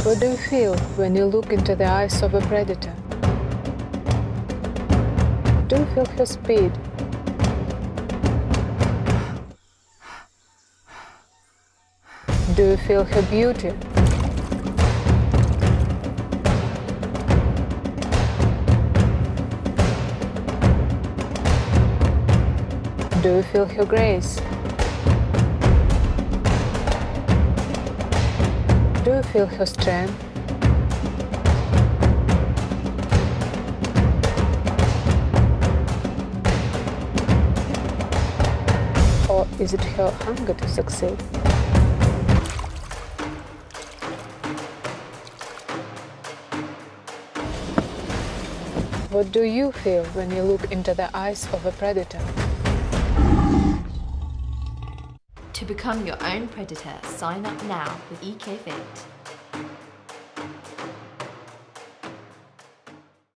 What do you feel when you look into the eyes of a predator? Do you feel her speed? Do you feel her beauty? Do you feel her grace? Do you feel her strength? Or is it her hunger to succeed? What do you feel when you look into the eyes of a predator? To become your own predator, sign up now with EK Fit.